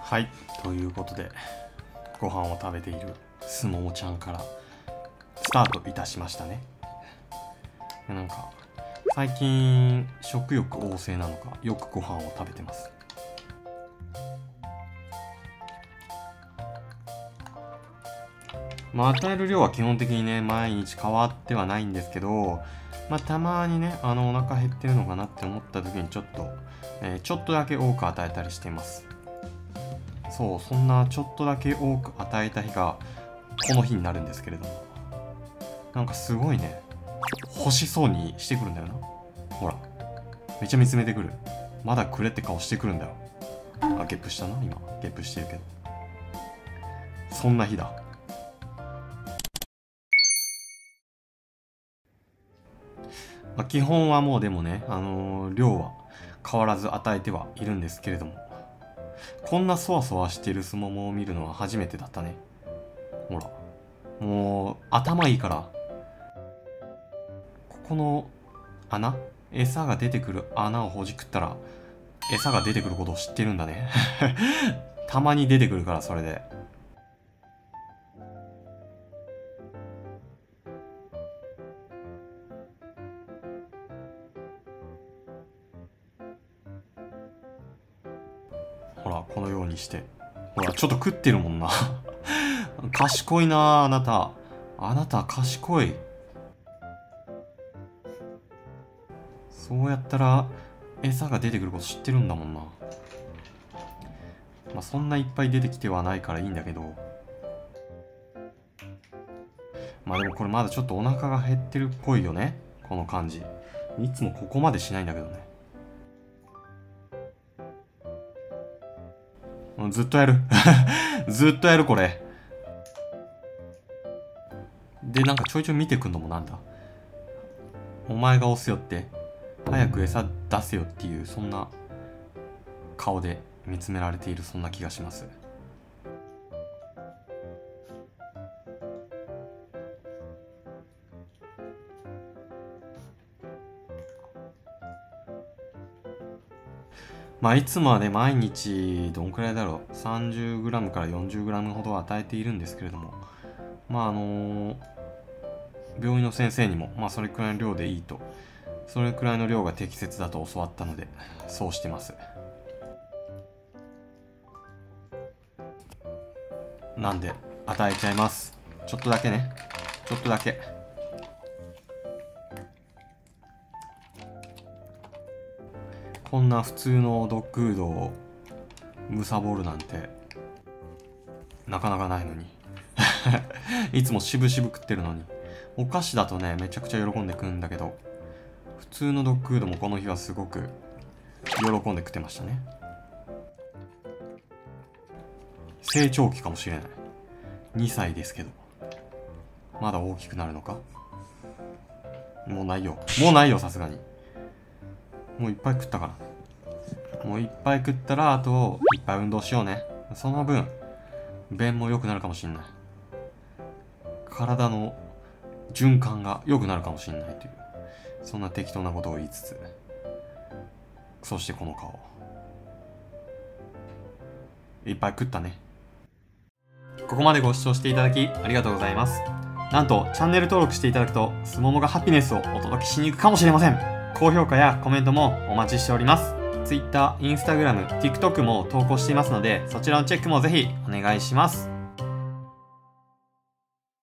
はい、ということでご飯を食べているすももちゃんからスタートいたしましたね。なんか最近食欲旺盛なのかよくご飯を食べてます。与える量は基本的にね毎日変わってはないんですけど、たまにねお腹減ってるのかなって思った時にちょっとだけ多く与えたりしています。そう、そんなちょっとだけ多く与えた日がこの日になるんですけれども、なんかすごいね欲しそうにしてくるんだよな。ほらめっちゃ見つめてくる。まだくれって顔してくるんだよ。あ、ゲップしたな。今ゲップしてるけど、そんな日だ。基本はもうでもね量は変わらず与えてはいるんですけれども、こんなそわそわしてるすももを見るのは初めてだったね。ほらもう頭いいから、ここの穴、餌が出てくる穴をほじくったら餌が出てくることを知ってるんだね。たまに出てくるから、それで。ほらこのようにして、ほらちょっと食ってるもんな。賢いなあなた。あなた賢い。そうやったら餌が出てくること知ってるんだもんな。そんないっぱい出てきてはないからいいんだけど、でもこれまだちょっとお腹が減ってるっぽいよね、この感じ。いつもここまでしないんだけどね。ずっとやる。ずっとやるこれで。なんかちょいちょい見てくんのもなんだ、お前が押すよって、早く餌出せよっていう、そんな顔で見つめられている、そんな気がします。いつもはね毎日どんくらいだろう、 30g から 40g ほど与えているんですけれども、病院の先生にもそれくらいの量でいいと、それくらいの量が適切だと教わったのでそうしてます。なんで与えちゃいます。ちょっとだけね、ちょっとだけ。こんな普通のドッグフードを貪るなんてなかなかないのに。いつも渋々食ってるのに。お菓子だとねめちゃくちゃ喜んで食うんだけど、普通のドッグフードもこの日はすごく喜んで食ってましたね。成長期かもしれない。2歳ですけどまだ大きくなるのか。もうないよ、もうないよ、さすがに。もういっぱい食ったから。もういっぱい食ったらあといっぱい運動しようね。その分便も良くなるかもしれない。体の循環が良くなるかもしれないという、そんな適当なことを言いつつ、そしてこの顔いっぱい食ったね。ここまでご視聴していただきありがとうございます。なんとチャンネル登録していただくとすももがハピネスをお届けしに行くかもしれません。高評価やコメントもお待ちしております。Twitter、Instagram、TikTok も投稿していますので、そちらのチェックもぜひお願いします。